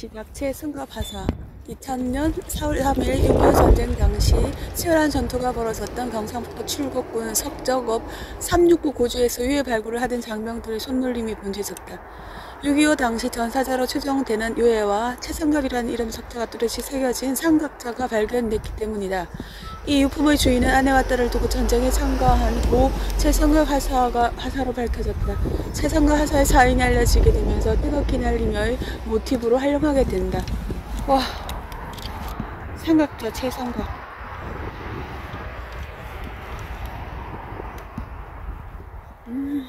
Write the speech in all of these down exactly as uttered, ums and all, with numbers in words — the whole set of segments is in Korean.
시작 최승과 바사. 이천 년 사월 삼일 육이오 전쟁 당시 치열한 전투가 벌어졌던 경상북도 칠곡군 석저읍 삼육구 고주에서 유해 발굴을 하던 장병들의 손놀림이 번져졌다. 육이오 당시 전사자로 추정되는 유해와 최승갑이라는 이름 석자가 뚜렷이 새겨진 삼각자가 발견됐기 때문이다. 이 유품의 주인은 아내와 딸을 두고 전쟁에 참가한 고 최승갑 하사가 하사로 밝혀졌다. 최승갑 하사의 사인이 알려지게 되면서 뜨겁게 날리며의 모티브로 활용하게 된다. 와, 삼각자 최승갑. 음.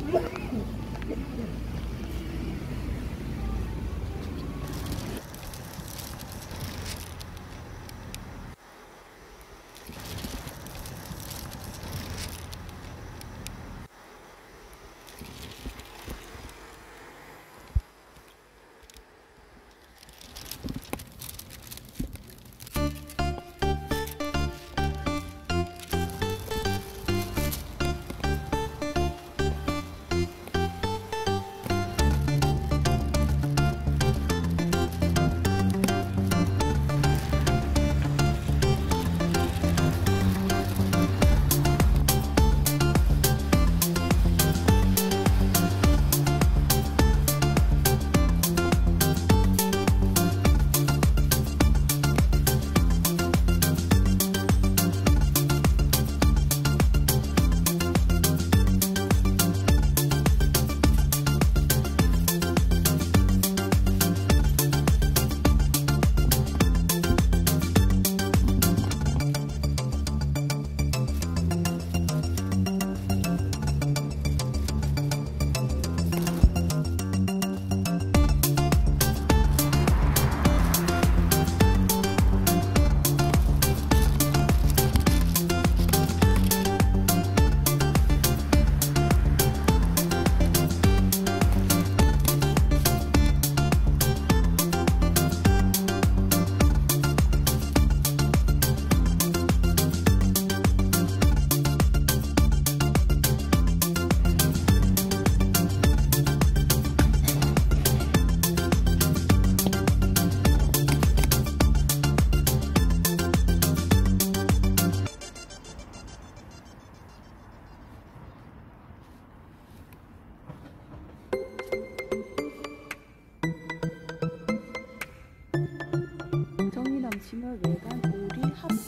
진월 외관 오리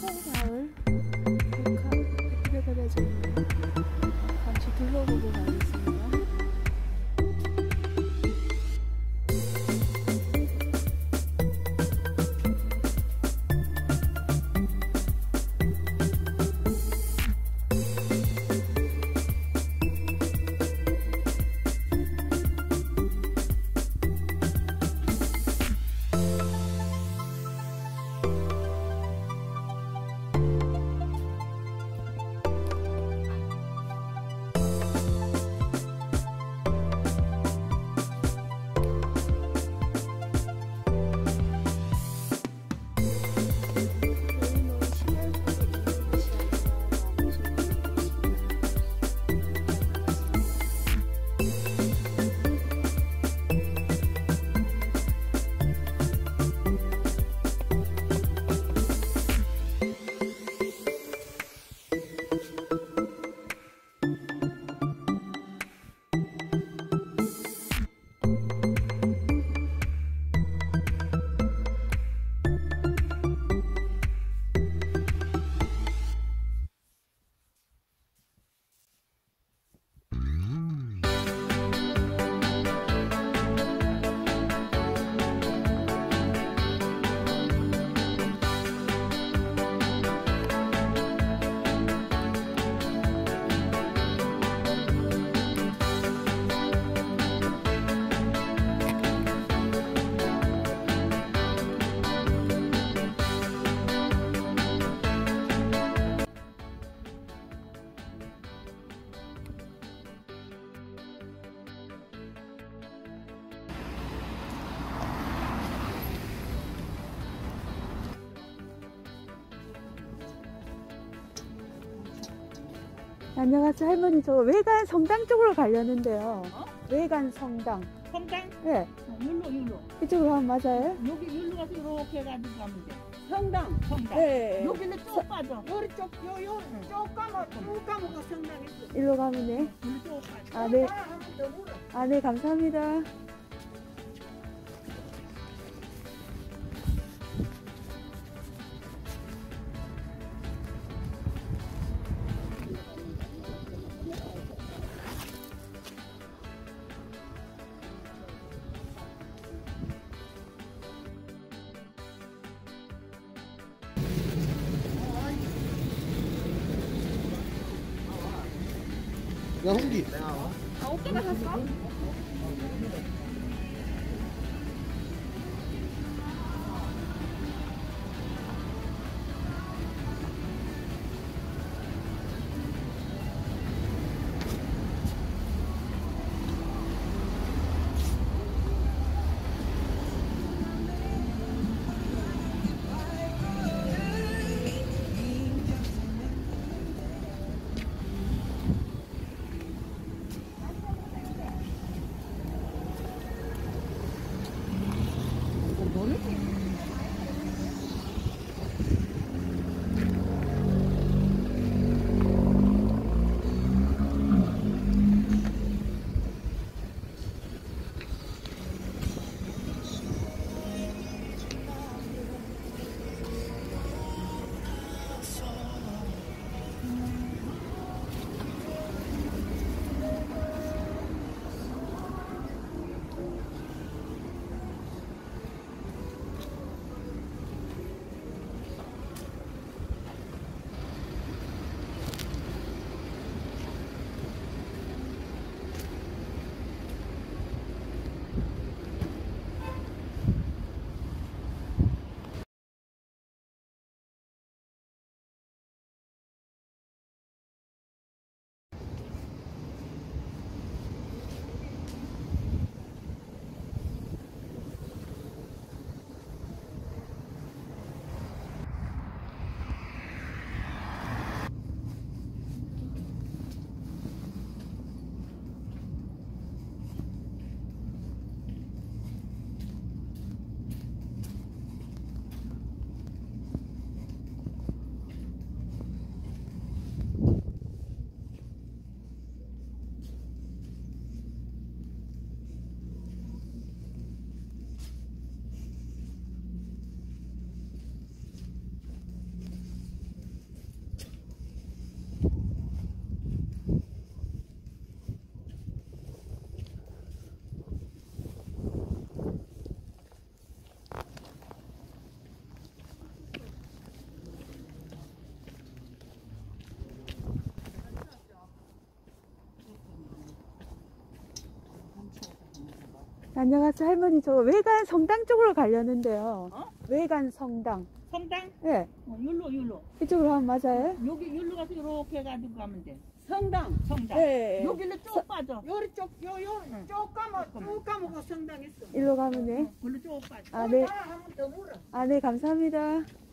합포마을 백화백화점에 잠시 둘러보고 가겠습니다. 안녕하세요 할머니, 저 외관 성당 쪽으로 가려는데요. 어? 외관 성당. 성당? 네. 어, 율로 율로. 이쪽으로 가면 맞아요? 여기 율로 가서 이렇게 해가지고 가면 돼. 성당. 성당. 네. 여기는 쭉 빠져. 요리 쪽, 요, 요, 쪽 까먹, 쭉 까먹고 성당 있어. 일로 가면 네. 여기 쭉 빠져. 아, 네. 한번 더 물어. 아, 네, 감사합니다. 야, 홍기. 어, 어깨가 샀어? 안녕하세요. 할머니, 저 외관 성당 쪽으로 가려는데요. 어? 외관 성당. 성당? 예. 어, 율로 율로. 이쪽으로 하면 맞아요? 여기 율로 가서 이렇게 해가지고 가면 돼. 성당. 성당. 예. 여기로 쭉 빠져. 요리 쪽, 요, 요, 쭉 까먹, 쭉 까먹고 성당 있어. 일로 가면 돼. 글로 쭉 빠져. 아, 네. 한번 더 물어. 아, 네, 감사합니다.